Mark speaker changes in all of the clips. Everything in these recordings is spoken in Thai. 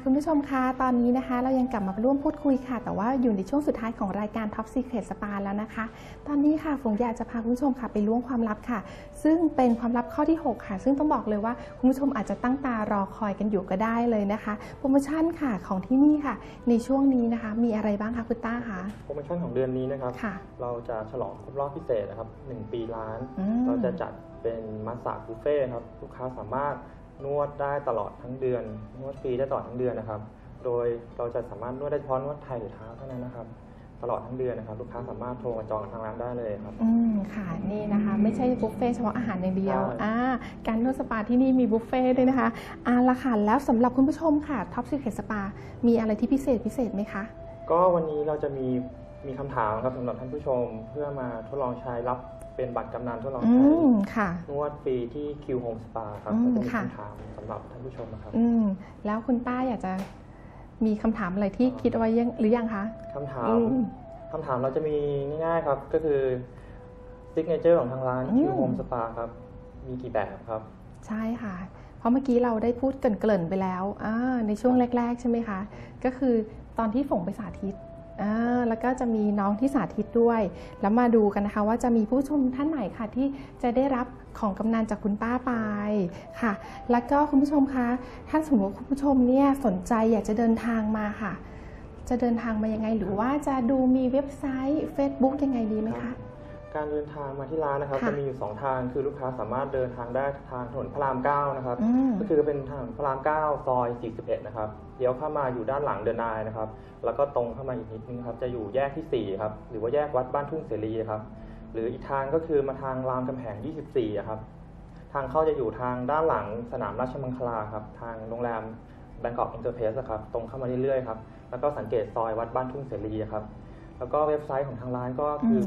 Speaker 1: คุณผู้ชมคะตอนนี้นะคะเรายังกลับมาร่วมพูดคุยค่ะแต่ว่าอยู่ในช่วงสุดท้ายของรายการ Top Secret Spa แล้วนะคะตอนนี้ค่ะฝงอยากจะพาคุณผู้ชมค่ะไปล้วงความลับค่ะซึ่งเป็นความลับข้อที่6ค่ะซึ่งต้องบอกเลยว่าคุณผู้ชมอาจจะตั้งตารอคอยกันอยู่ก็ได้เลยนะคะโปรโมชั่นค่ะของที่นี่ค่ะในช่วงนี้นะคะมีอะไรบ้างคะคุณต้าคะ
Speaker 2: โปรโมชั่นของเดือนนี้นะครับเราจะฉลองครบรอบพิเศษนะครับ1 ปีร้านเราจะจัดเป็นมัสซาจบุฟเฟ่ครับลูกค้าสามารถนวดได้ตลอดทั้งเดือนนวดฟรีได้ตลอดทั้งเดือนนะครับโดยเราจะสามารถนวดได้เฉพาะนวดไทยหรือเท้าเท่านั้นนะครับตลอดทั้งเดือนนะครับลูกค้าสามารถโทรมาจองทางร้านได้เลยครับ
Speaker 1: ค่ะนี่นะคะไม่ใช่บุฟเฟ่เฉพาะอาหารอย่างเดียวการนวดสปาที่นี่มีบุฟเฟ่ด้วยนะคะละค่ะแล้วสำหรับคุณผู้ชมค่ะ Top Secret Spa มีอะไรที่พิเศษไหมคะ
Speaker 2: ก็วันนี้เราจะมีคำถามครับสำหรับท่านผู้ชมเพื่อมาทดลองใช้รับเป็นบัตรกำนันทดลองใช้นวดฟรีที่ Q Home Spa ครับก็จะมีคำถามสำหรับท่านผู้ชมนะครับ
Speaker 1: แล้วคุณต้าอยากจะมีคำถามอะไรที่คิดเอาไว้หรือยังคะ
Speaker 2: คำถามเราจะมีง่ายๆครับก็คือซิกเนเจอร์ของทางร้าน Q Home Spa ครับมีกี่แบบครับ
Speaker 1: ใช่ค่ะเพราะเมื่อกี้เราได้พูดเกริ่นไปแล้วในช่วงแรกๆใช่ไหมคะก็คือตอนที่ฝงไปสาธิตแล้วก็จะมีน้องที่สาธิตด้วยแล้วมาดูกันนะคะว่าจะมีผู้ชมท่านไหนค่ะที่จะได้รับของกำนันจากคุณป้าไปค่ะแล้วก็คุณผู้ชมคะถ้าสมมติคุณผู้ชมเนี่ยสนใจอยากจะเดินทางมาค่ะจะเดินทางมายังไงหรือว่าจะดูมีเว็บไซต์ Facebook ยังไงดีไหมคะ
Speaker 2: การเดินทางมาที่ร้านนะครับจะมีอยู่2ทางคือลูกค้าสามารถเดินทางได้ทางถนนพระราม 9นะครับก็คือเป็นทางพระราม 9 ซอย 41นะครับเลี้ยวเข้ามาอยู่ด้านหลังเดอะนายนะครับแล้วก็ตรงเข้ามาอีกนิดนึงครับจะอยู่แยกที่4ครับหรือว่าแยกวัดบ้านทุ่งเสรีครับหรืออีกทางก็คือมาทางรามคำแหง24ครับทางเข้าจะอยู่ทางด้านหลังสนามราชมังคลาครับทางโรงแรมแบงกอกอินเตอร์เพสครับตรงเข้ามาเรื่อยๆครับแล้วก็สังเกตซอยวัดบ้านทุ่งเสรีครับแล้วก็เว็บไซต์ของทางร้านก็คือ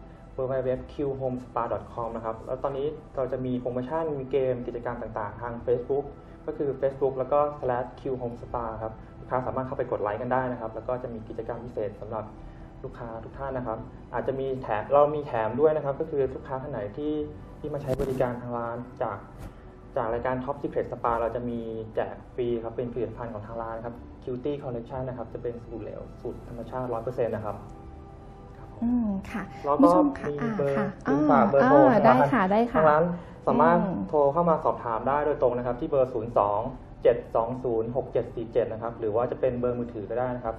Speaker 2: www.qhomespa.com นะครับแล้วตอนนี้เราจะมีโปรโมชั่นมีเกมกิจกรรมต่างๆทาง Facebook ก็คือ Facebook แล้วก็ /qhomespa ครับลูกค้าสามารถเข้าไปกดไลค์กันได้นะครับแล้วก็จะมีกิจกรรมพิเศษสำหรับลูกค้าทุกท่านนะครับอาจจะมีเรามีแถมด้วยนะครับก็คือลูกค้าท่านไหนที่มาใช้บริการทางร้านจากรายการ Top Secret Spa เราจะมีแจกฟรีครับเป็นผลิตภัณฑ์ของทางร้านครับ Cutie Collection นะครับจะเป็นสูตรเหลวสูตรธรรมชาติ 100% นะครับ
Speaker 1: ค่ะ
Speaker 2: แล้วก็มีเบอร์ฝากเบอร์โทร
Speaker 1: ได้ค่ะท
Speaker 2: างร้านสามารถโทรเข้ามาสอบถามได้โดยตรงนะครับที่เบอร์ 02-720-6747 นะครับหรือว่าจะเป็นเบอร์มือถือก็ได้นะครับ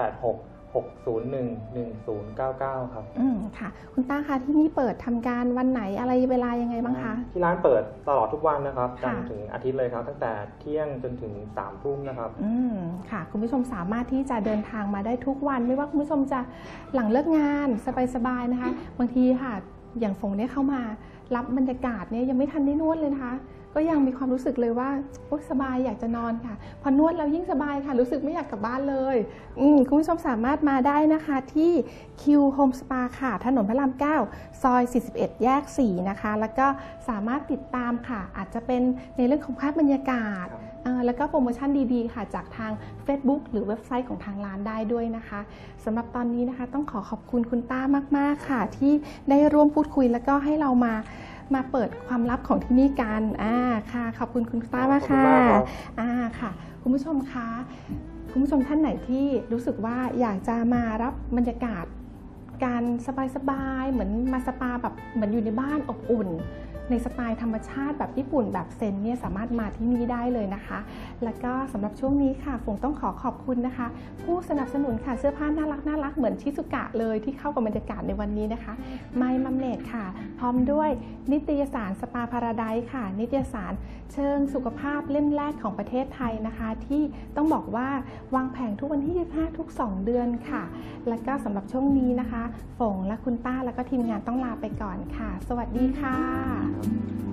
Speaker 2: 086-601-1099 ครับ
Speaker 1: ค่ะคุณต้าคะที่นี่เปิดทำการวันไหนอะไรเวลายังไงบ้างคะ
Speaker 2: ที่ร้านเปิดตลอดทุกวันนะครับจันทร์ถึงอาทิตย์เลยครับตั้งแต่เที่ยงจนถึง3 ทุ่มนะครับ
Speaker 1: ค่ะคุณผู้ชมสามารถที่จะเดินทางมาได้ทุกวันไม่ว่าคุณผู้ชมจะหลังเลิกงานสบายๆนะคะบางทีค่ะอย่างฝงเนี่ยเข้ามารับบรรยากาศเนี่ยยังไม่ทันได้นวดเลยนะคะก็ยังมีความรู้สึกเลยว่าสบายอยากจะนอนค่ะพอนวดแล้วยิ่งสบายค่ะรู้สึกไม่อยากกลับบ้านเลยคุณผู้ชมสามารถมาได้นะคะที่ Q Home Spa ค่ะถนนพระราม 9 ซอย 41 แยก 4 นะคะแล้วก็สามารถติดตามค่ะอาจจะเป็นในเรื่องของภาพบรรยากาศแล้วก็โปรโมชั่นดีๆค่ะจากทาง Facebook หรือเว็บไซต์ของทางร้านได้ด้วยนะคะสำหรับตอนนี้นะคะต้องขอบคุณคุณต้ามากๆค่ะที่ได้ร่วมพูดคุยแล้วก็ให้เรามาเปิดความลับของที่นี่กันค่ะขอบคุณคุณต้ามากค่ะค่ะคุณผู้ชมคะคุณผู้ชมท่านไหนที่รู้สึกว่าอยากจะมารับบรรยากาศการสบายๆเหมือนมาสปาแบบเหมือนอยู่ในบ้านอบอุ่นในสไตล์ธรรมชาติแบบญี่ปุ่นแบบเซนเนี่ยสามารถมาที่นี่ได้เลยนะคะแล้วก็สำหรับช่วงนี้ค่ะฝงต้องขอบคุณนะคะผู้สนับสนุนค่ะเสื้อผ้าน่ารักเหมือนชิซุกะเลยที่เข้ากับบรรยากาศในวันนี้นะคะMy Mumnet ค่ะพร้อมด้วยนิตยสารสปาพาราไดซ์ค่ะนิตยสารเชิงสุขภาพเล่มแรกของประเทศไทยนะคะที่ต้องบอกว่าวางแผงทุกวันที่25ทุก2 เดือนค่ะแล้วก็สำหรับช่วงนี้นะคะฝงและคุณต้าแล้วก็ทีมงานต้องลาไปก่อนค่ะสวัสดีค่ะ